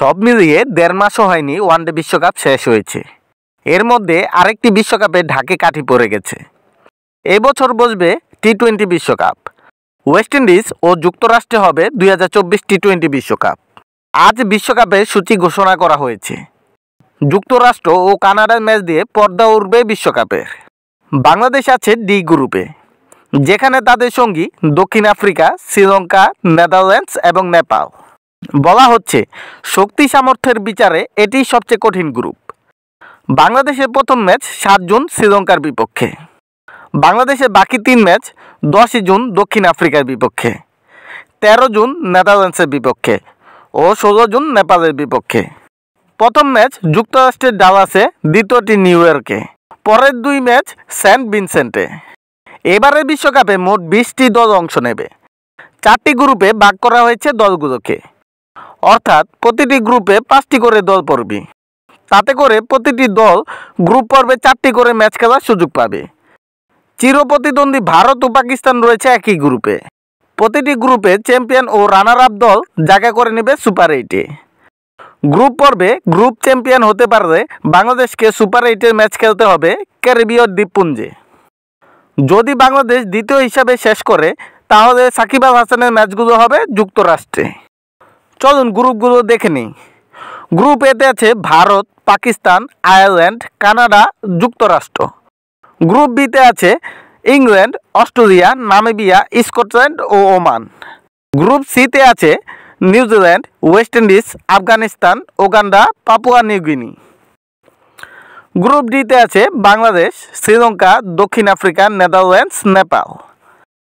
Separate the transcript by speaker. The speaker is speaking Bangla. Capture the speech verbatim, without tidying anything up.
Speaker 1: সব মিলিয়ে দেড় মাসও হয়নি ওয়ানডে বিশ্বকাপ শেষ হয়েছে। এর মধ্যে আরেকটি বিশ্বকাপে ঢাকে কাঠি পড়ে গেছে। এবছর বসবে টি টোয়েন্টি বিশ্বকাপ। ওয়েস্ট ইন্ডিজ ও যুক্তরাষ্ট্রে হবে দুই হাজার চব্বিশ টি টোয়েন্টি বিশ্বকাপ। আজ বিশ্বকাপের সূচি ঘোষণা করা হয়েছে। যুক্তরাষ্ট্র ও কানাডার ম্যাচ দিয়ে পর্দা উঠবে বিশ্বকাপের। বাংলাদেশ আছে ডি গ্রুপে, যেখানে তাদের সঙ্গী দক্ষিণ আফ্রিকা, শ্রীলঙ্কা, নেদারল্যান্ডস এবং নেপাল। বলা হচ্ছে শক্তি সামর্থ্যের বিচারে এটি সবচেয়ে কঠিন গ্রুপ। বাংলাদেশের প্রথম ম্যাচ সাত জুন শ্রীলঙ্কার বিপক্ষে। বাংলাদেশের বাকি তিন ম্যাচ দশই জুন দক্ষিণ আফ্রিকার বিপক্ষে, তেরো জুন নেদারল্যান্ডসের বিপক্ষে ও ষোলো জুন নেপালের বিপক্ষে। প্রথম ম্যাচ যুক্তরাষ্ট্রের ডালাসে, দ্বিতীয়টি নিউ ইয়র্কে, পরের দুই ম্যাচ সেন্ট ভিনসেন্টে। এবারের বিশ্বকাপে মোট বিশটি দল অংশ নেবে। চারটি গ্রুপে ভাগ করা হয়েছে দলগুলোকে, অর্থাৎ প্রতিটি গ্রুপে পাঁচটি করে দল পড়বে। তাতে করে প্রতিটি দল গ্রুপ পর্বে চারটি করে ম্যাচ খেলার সুযোগ পাবে। চিরপ্রতিদ্বন্দ্বী ভারত ও পাকিস্তান রয়েছে একই গ্রুপে। প্রতিটি গ্রুপে চ্যাম্পিয়ন ও রানার আপ দল জায়গা করে নেবে সুপার এইটে। গ্রুপ পর্বে গ্রুপ চ্যাম্পিয়ন হতে পারলে বাংলাদেশকে সুপার এইটের ম্যাচ খেলতে হবে ক্যারিবীয় দ্বীপপুঞ্জে। যদি বাংলাদেশ দ্বিতীয় হিসাবে শেষ করে, তাহলে সাকিব আল হাসানের ম্যাচগুলো হবে যুক্তরাষ্ট্রে। চলুন গ্রুপগুলো দেখে নিই। গ্রুপ এতে আছে ভারত, পাকিস্তান, আয়ারল্যান্ড, কানাডা, যুক্তরাষ্ট্র। গ্রুপ বিতে আছে ইংল্যান্ড, অস্ট্রেলিয়া, নামিবিয়া, স্কটল্যান্ড ও ওমান। গ্রুপ সিতে আছে New Zealand, West Indies, Afghanistan, Uganda, Papua New Guinea. Group ডিতে আছে বাংলাদেশ, শ্রীলঙ্কা, দক্ষিণ আফ্রিকা, নেদারল্যান্ডস, নেপাল।